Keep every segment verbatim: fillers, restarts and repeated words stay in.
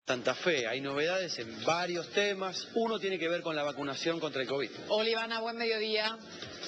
Santa Fe, hay novedades en varios temas. Uno tiene que ver con la vacunación contra el COVID. Hola Ivana, buen mediodía.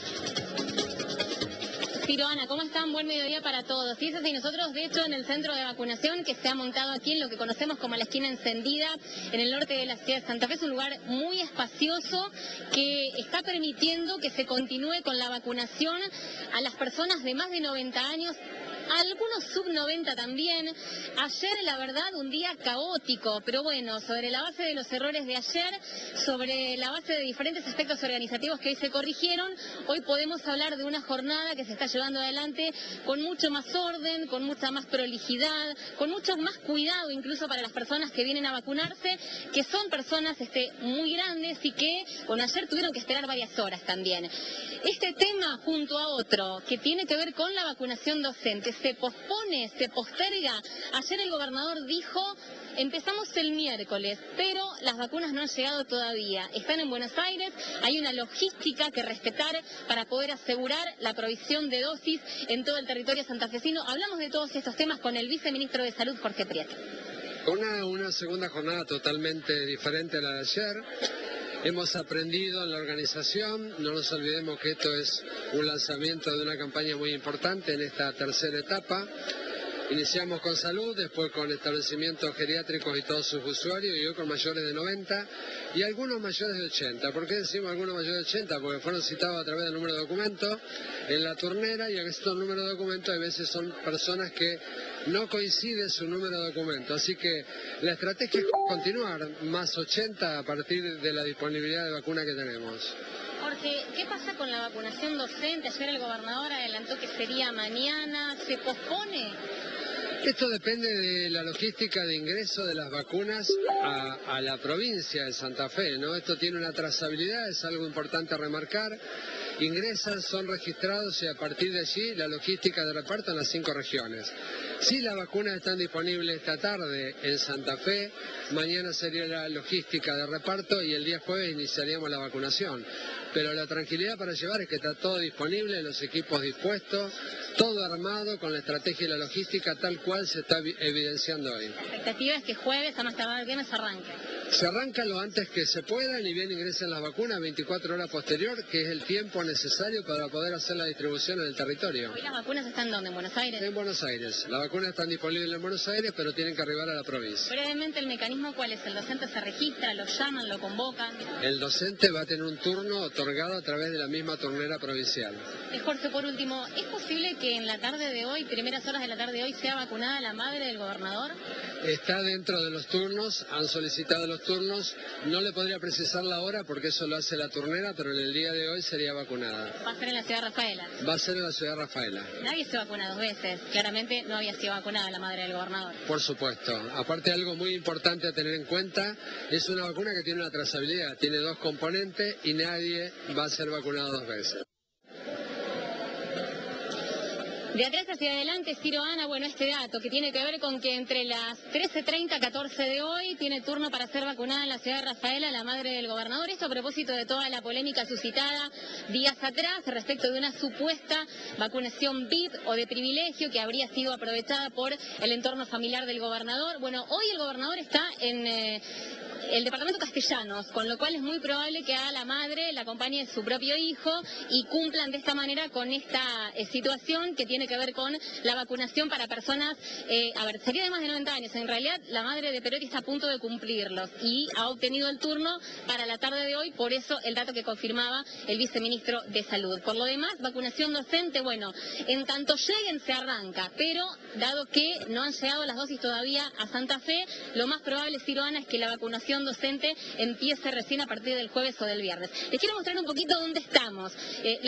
Ciro, Ana, ¿cómo están? Buen mediodía para todos. Fíjense, nosotros de hecho en el centro de vacunación que se ha montado aquí en lo que conocemos como la esquina encendida, en el norte de la ciudad de Santa Fe, es un lugar muy espacioso que está permitiendo que se continúe con la vacunación a las personas de más de noventa años, algunos sub noventa también. Ayer, la verdad, un día caótico, pero bueno, sobre la base de los errores de ayer, sobre la base de diferentes aspectos organizativos que hoy se corrigieron, hoy podemos hablar de una jornada que se está llevando adelante con mucho más orden, con mucha más prolijidad, con mucho más cuidado incluso para las personas que vienen a vacunarse, que son personas este, muy grandes y que, bueno, ayer tuvieron que esperar varias horas también. Este tema, junto a otro, que tiene que ver con la vacunación docente, se pospone, se posterga. Ayer el gobernador dijo, empezamos el miércoles, pero las vacunas no han llegado todavía. Están en Buenos Aires, hay una logística que respetar para poder asegurar la provisión de dosis en todo el territorio santafesino. Hablamos de todos estos temas con el viceministro de Salud, Jorge Prieto. Una, una segunda jornada totalmente diferente a la de ayer. Hemos aprendido en la organización, no nos olvidemos que esto es un lanzamiento de una campaña muy importante en esta tercera etapa. Iniciamos con salud, después con establecimientos geriátricos y todos sus usuarios, y hoy con mayores de noventa y algunos mayores de ochenta. ¿Por qué decimos algunos mayores de ochenta? Porque fueron citados a través del número de documento en la turnera, y en estos números de documento a veces son personas que no coincide su número de documento. Así que la estrategia es continuar, más ochenta a partir de la disponibilidad de vacuna que tenemos. Jorge, ¿qué pasa con la vacunación docente? Ayer el gobernador adelantó que sería mañana, ¿se pospone? Esto depende de la logística de ingreso de las vacunas a, a la provincia de Santa Fe, ¿no? Esto tiene una trazabilidad, es algo importante a remarcar. Ingresan, son registrados y a partir de allí la logística de reparto en las cinco regiones. Si las vacunas están disponibles esta tarde en Santa Fe, mañana sería la logística de reparto y el día jueves iniciaríamos la vacunación. Pero la tranquilidad para llevar es que está todo disponible, los equipos dispuestos, todo armado con la estrategia y la logística tal cual se está evidenciando hoy. La expectativa es que jueves, a más tardar el viernes, arranque. Se arranca lo antes que se pueda, ni bien ingresen las vacunas, veinticuatro horas posterior, que es el tiempo necesario para poder hacer la distribución en el territorio. ¿Hoy las vacunas están dónde? ¿En Buenos Aires? En Buenos Aires. Las vacunas están disponibles en Buenos Aires, pero tienen que arribar a la provincia. Brevemente, ¿el mecanismo cuál es? ¿El docente se registra, lo llaman, lo convocan? El docente va a tener un turno otorgado a través de la misma turnera provincial. Eh, Jorge, por último, ¿es posible que en la tarde de hoy, primeras horas de la tarde de hoy, sea vacunada la madre del gobernador? Está dentro de los turnos, han solicitado los turnos, no le podría precisar la hora porque eso lo hace la turnera, pero en el día de hoy sería vacunada. ¿Va a ser en la ciudad de Rafaela? Va a ser en la ciudad de Rafaela. Nadie se vacuna dos veces, claramente no había sido vacunada la madre del gobernador. Por supuesto, aparte algo muy importante a tener en cuenta, es una vacuna que tiene una trazabilidad, tiene dos componentes y nadie va a ser vacunado dos veces. De atrás hacia adelante, Ciro, Ana, bueno, este dato que tiene que ver con que entre las trece treinta, catorce de hoy tiene turno para ser vacunada en la ciudad de Rafaela la madre del gobernador. Esto a propósito de toda la polémica suscitada días atrás respecto de una supuesta vacunación V I P o de privilegio que habría sido aprovechada por el entorno familiar del gobernador. Bueno, hoy el gobernador está en Eh, el departamento Castellanos, con lo cual es muy probable que a la madre la acompañe su propio hijo y cumplan de esta manera con esta eh, situación que tiene que ver con la vacunación para personas, eh, a ver, sería de más de noventa años. En realidad la madre de Perotti está a punto de cumplirlos y ha obtenido el turno para la tarde de hoy, por eso el dato que confirmaba el viceministro de Salud. Por lo demás, vacunación docente, bueno, en tanto lleguen se arranca, pero dado que no han llegado las dosis todavía a Santa Fe, lo más probable, Ciro, Ana, es que la vacunación docente empiece recién a partir del jueves o del viernes. Les quiero mostrar un poquito dónde estamos. Eh,